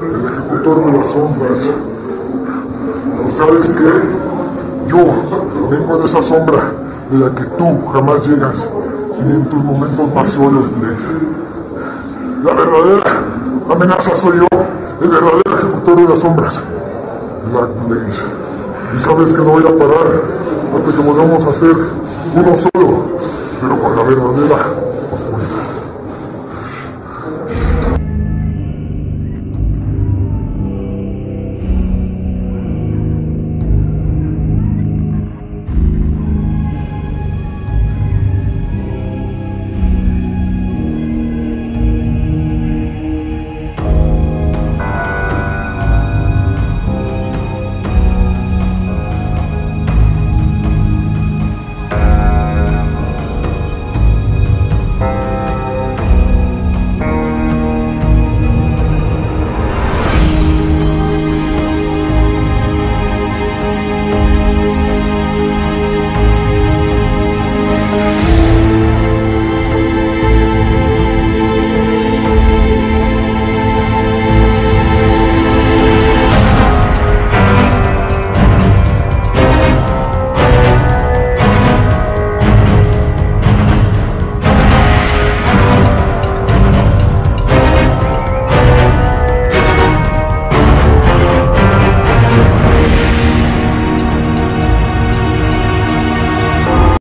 el ejecutor de las sombras. ¿No sabes qué? Yo vengo de esa sombra de la que tú jamás llegas, ni en tus momentos más solos, Blaze. La verdadera amenaza soy yo, el verdadero ejecutor de las sombras, Black Blaze. Y sabes que no voy a parar hasta que volvamos a ser uno solo, pero con la verdadera oscuridad.